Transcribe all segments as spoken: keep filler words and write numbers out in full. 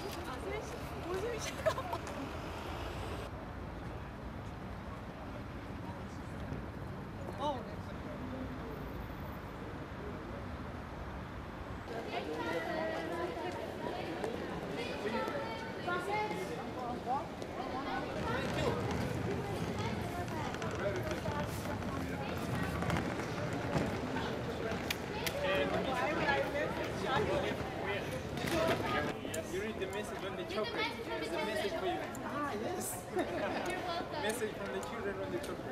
You read the message on the chocolate. It's a message for you. Ah, yes. Message from the children on the chocolate.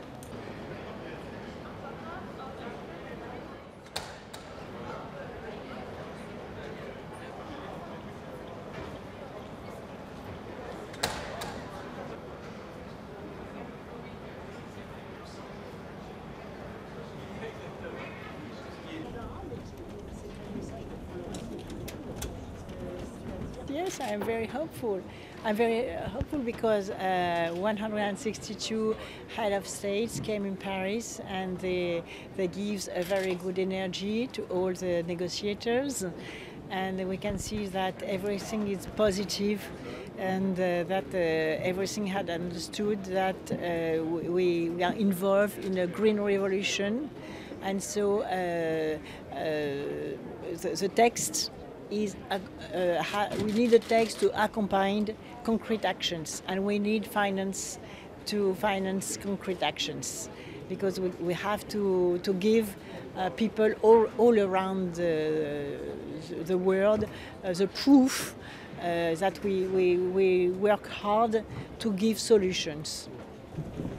Yes, I'm very hopeful. I'm very uh, hopeful because uh, one hundred sixty-two head of states came in Paris, and they they give a very good energy to all the negotiators, and we can see that everything is positive, and uh, that uh, everything had understood that uh, we, we are involved in a green revolution, and so uh, uh, the, the text is uh, uh, ha we need a text to accompany concrete actions, and we need finance to finance concrete actions, because we, we have to to give uh, people all, all around the, the world uh, the proof uh, that we, we, we work hard to give solutions.